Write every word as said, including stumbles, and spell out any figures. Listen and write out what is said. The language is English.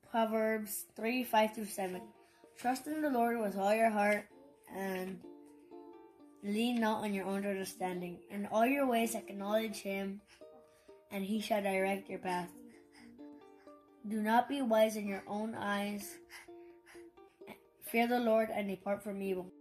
Proverbs three, five through seven. Trust in the Lord with all your heart and lean not on your own understanding. In all your ways acknowledge him, and he shall direct your path. Do not be wise in your own eyes. Fear the Lord and depart from evil.